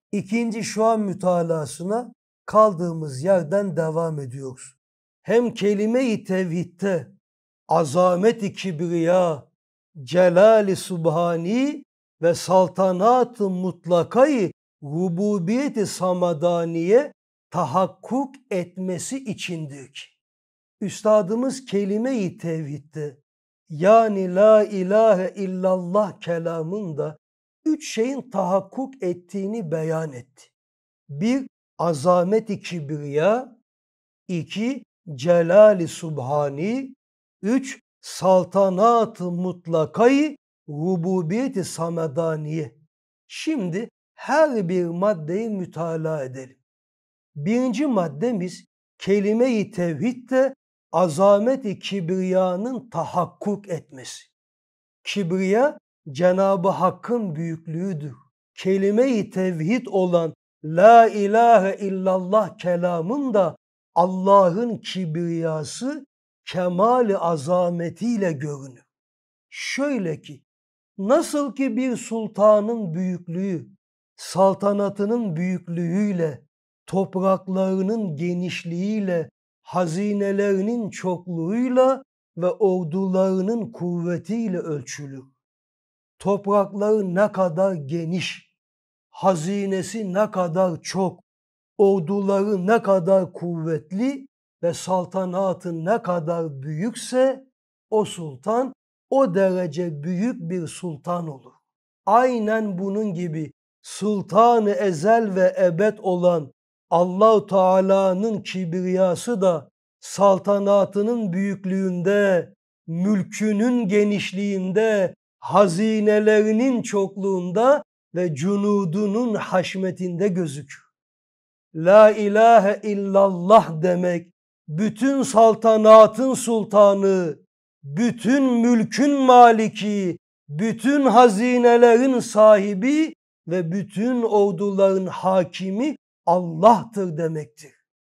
İkinci şu an mütalasına kaldığımız yerden devam ediyoruz. Hem kelime-i tevhidde azamet-i kibriya, celal-i subhani ve saltanat-ı mutlakayı rububiyet-i samadaniye tahakkuk etmesi içindir ki, Üstadımız kelime-i tevhidde yani la ilahe illallah kelamında üç şeyin tahakkuk ettiğini beyan etti. Bir, azamet-i kibriya, iki, celal-i subhani, üç, saltanat-ı mutlakayı rububiyet-i samedaniye. Şimdi her bir maddeyi mütalaa edelim. Birinci maddemiz kelime-i tevhidde azamet-i kibriyanın tahakkuk etmesi. Kibriya Cenab-ı Hakk'ın büyüklüğüdür. Kelime-i tevhid olan la ilahe illallah kelamın da Allah'ın kibriyası kemal-i azametiyle görünür. Şöyle ki, nasıl ki bir sultanın büyüklüğü, saltanatının büyüklüğüyle, topraklarının genişliğiyle, hazinelerinin çokluğuyla ve ordularının kuvvetiyle ölçülür. Toprakları ne kadar geniş, hazinesi ne kadar çok, orduları ne kadar kuvvetli ve saltanatı ne kadar büyükse o sultan o derece büyük bir sultan olur. Aynen bunun gibi sultan-ı ezel ve ebed olan Allah-u Teala'nın kibriyası da saltanatının büyüklüğünde, mülkünün genişliğinde, hazinelerinin çokluğunda ve cunudunun haşmetinde gözükür. La ilahe illallah demek, bütün saltanatın sultanı, bütün mülkün maliki, bütün hazinelerin sahibi ve bütün orduların hakimi Allah'tır demektir.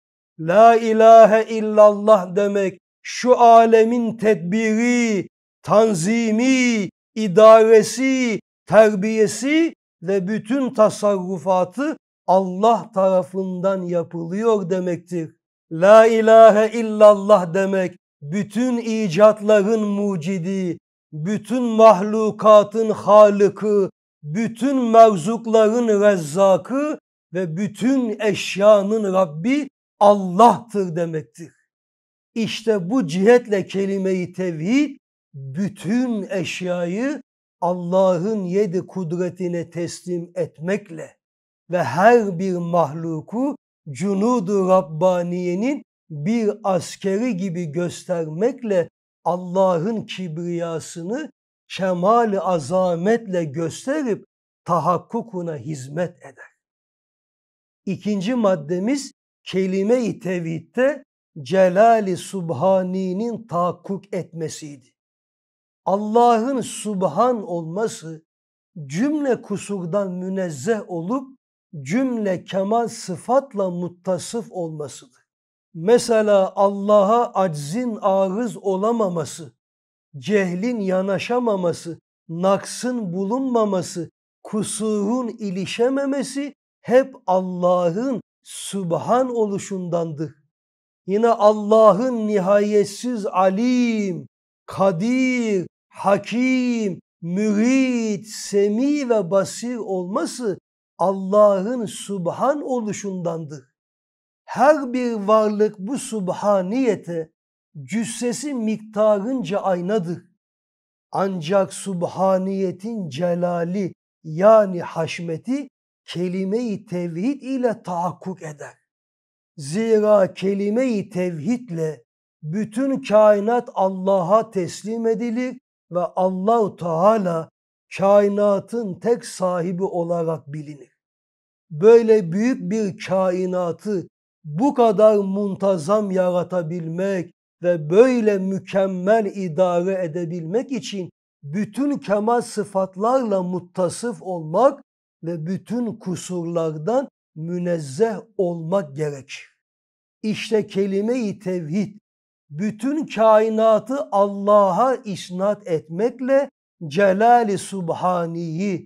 La ilahe illallah demek, şu alemin tedbiri, tanzimi, idaresi, terbiyesi ve bütün tasarrufatı Allah tarafından yapılıyor demektir. La ilahe illallah demek, bütün icatların mucidi, bütün mahlukatın halıkı, bütün merzukların rezzakı ve bütün eşyanın Rabbi Allah'tır demektir. İşte bu cihetle kelime-i tevhid bütün eşyayı Allah'ın yedi kudretine teslim etmekle ve her bir mahluku cunudu Rabbaniye'nin bir askeri gibi göstermekle Allah'ın kibriyasını kemal-i azametle gösterip tahakkukuna hizmet eder. İkinci maddemiz kelime-i tevhidde celal-i subhani'nin tahakkuk etmesiydi. Allah'ın subhan olması cümle kusurdan münezzeh olup cümle kemal sıfatla muttasıf olmasıdır. Mesela Allah'a aczin arız olamaması, cehlin yanaşamaması, naksın bulunmaması, kusurun ilişememesi hep Allah'ın subhan oluşundandır. Yine Allah'ın nihayetsiz alim, kadir, hakim, mürid, semi ve basir olması Allah'ın subhan oluşundandır. Her bir varlık bu subhaniyete cüssesi miktarınca aynadır. Ancak subhaniyetin celali yani haşmeti kelime-i tevhid ile tahakkuk eder. Zira kelime-i tevhidle bütün kainat Allah'a teslim edilir ve Allah-u Teala kainatın tek sahibi olarak bilinir. Böyle büyük bir kainatı bu kadar muntazam yaratabilmek ve böyle mükemmel idare edebilmek için bütün kemal sıfatlarla muttasıf olmak ve bütün kusurlardan münezzeh olmak gerekir. İşte kelime-i tevhid bütün kainatı Allah'a isnat etmekle celal-i subhaniyi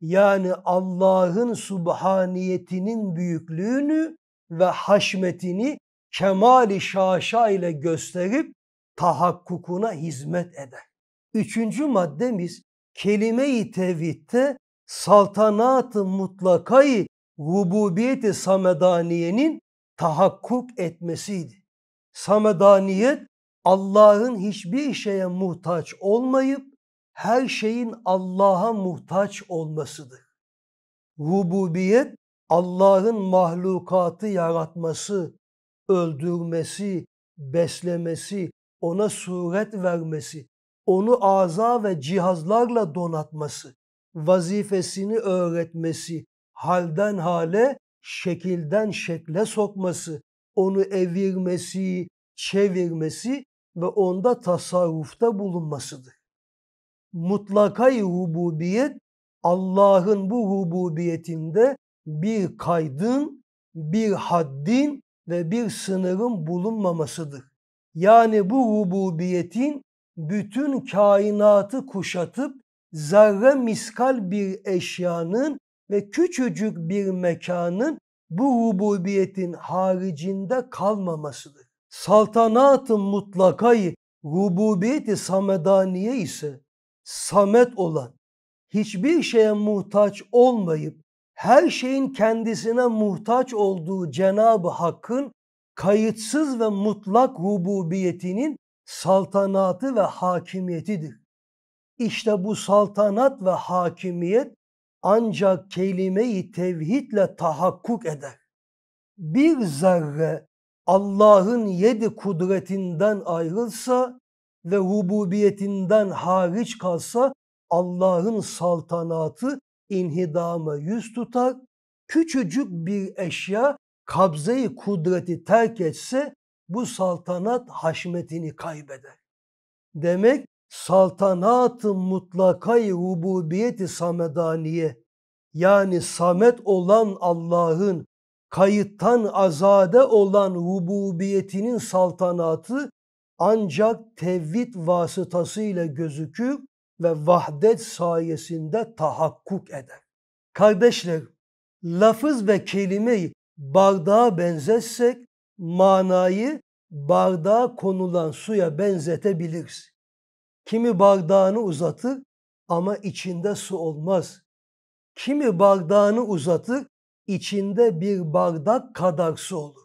yani Allah'ın subhaniyetinin büyüklüğünü ve haşmetini kemali şaşa ile gösterip tahakkukuna hizmet eder. Üçüncü maddemiz kelime-i tevhidde saltanat-ı mutlakayı rububiyet-i samedaniyenin tahakkuk etmesiydi. Samedaniyet Allah'ın hiçbir şeye muhtaç olmayıp her şeyin Allah'a muhtaç olmasıdır. Rububiyet Allah'ın mahlukatı yaratması, öldürmesi, beslemesi, ona suret vermesi, onu aza ve cihazlarla donatması, vazifesini öğretmesi, halden hale, şekilden şekle sokması, onu evirmesi, çevirmesi ve onda tasarrufta bulunmasıdır. Mutlakay rububiyet Allah'ın bu rububiyetinde bir kaydın, bir haddin ve bir sınırın bulunmamasıdır. Yani bu rububiyetin bütün kainatı kuşatıp zerre miskal bir eşyanın ve küçücük bir mekanın bu rububiyetin haricinde kalmamasıdır. Saltanat-ı mutlakayı rububiyet-i samedaniye ise samet olan, hiçbir şeye muhtaç olmayıp her şeyin kendisine muhtaç olduğu Cenab-ı Hakk'ın kayıtsız ve mutlak rububiyetinin saltanatı ve hakimiyetidir. İşte bu saltanat ve hakimiyet ancak kelime-i tevhidle tahakkuk eder. Bir zerre Allah'ın 7 kudretinden ayrılsa ve rububiyetinden hariç kalsa Allah'ın saltanatı inhidama yüz tutar. Küçücük bir eşya kabze-i kudreti terk etse bu saltanat haşmetini kaybeder. Demek saltanat-ı mutlakay rububiyeti samedaniye yani samet olan Allah'ın kayıttan azade olan rububiyetinin saltanatı ancak tevhid vasıtasıyla gözükür ve vahdet sayesinde tahakkuk eder. Kardeşler, lafız ve kelimeyi bardağa benzetsek manayı bardağa konulan suya benzetebiliriz. Kimi bardağını uzatır ama içinde su olmaz. Kimi bardağını uzatır, içinde bir bardak kadar su olur.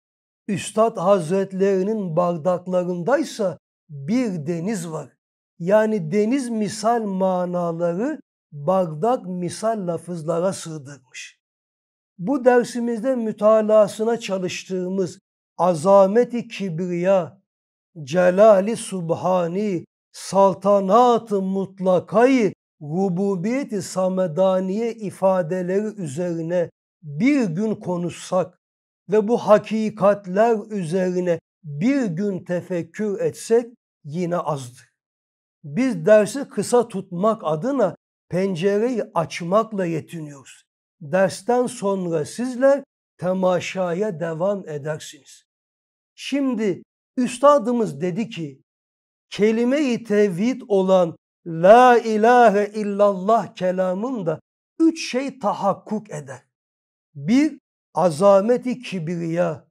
Üstad Hazretlerinin bardaklarındaysa bir deniz var. Yani deniz misal manaları bardak misal lafızlara sığdırmış. Bu dersimizde mütalasına çalıştığımız azameti kibriya, celali subhani, saltanat-ı mutlakayı, rububiyet-i samedaniye ifadeleri üzerine bir gün konuşsak ve bu hakikatler üzerine bir gün tefekkür etsek yine azdır. Biz dersi kısa tutmak adına pencereyi açmakla yetiniyoruz. Dersten sonra sizler temaşaya devam edersiniz. Şimdi üstadımız dedi ki, kelime-i tevhid olan La ilahe illallah kelamında 3 şey tahakkuk eder. 1. Azameti kibriya.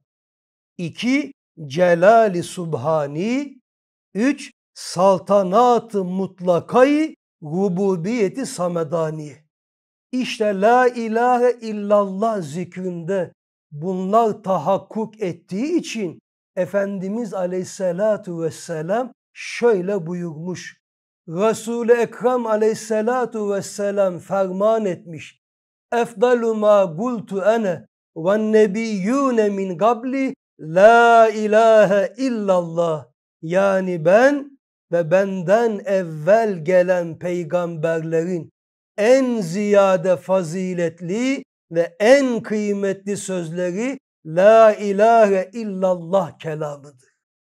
2. Celali subhani. 3. Saltanat-ı mutlakayı rububiyeti samedani. İşte la ilahe illallah zikrinde bunlar tahakkuk ettiği için Efendimiz Aleyhisselatu Vesselam şöyle buyurmuş. Resul-i Ekrem Aleyhisselatu Vesselam ferman etmiş. Efdalu ma gultu ene ve nebiyyune min gabli la ilahe illallah. Yani ben ve benden evvel gelen peygamberlerin en ziyade faziletli ve en kıymetli sözleri la ilahe illallah kelamıdır.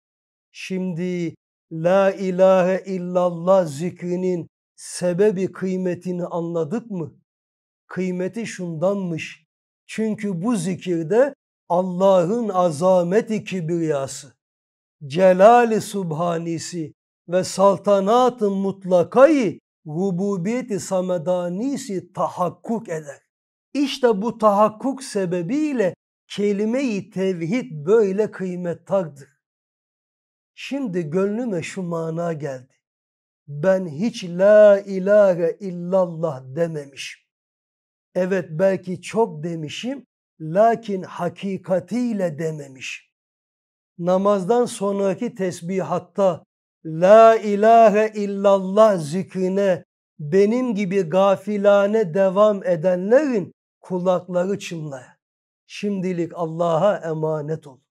Şimdi la ilahe illallah zikrinin sebebi kıymetini anladık mı? Kıymeti şundanmış. Çünkü bu zikirde Allah'ın azameti kibriyası, celali subhanisi ve saltanat-ı mutlakayı rububiyeti samedanisi tahakkuk eder. İşte bu tahakkuk sebebiyle kelime-i tevhid böyle kıymettardır. Şimdi gönlüme şu mana geldi. Ben hiç la ilahe illallah dememişim. Evet belki çok demişim, lakin hakikatiyle dememişim. Namazdan sonraki tesbihatta la ilahe illallah zikrine benim gibi gafilane devam edenlerin kulakları çınlaya. Şimdilik Allah'a emanet ol.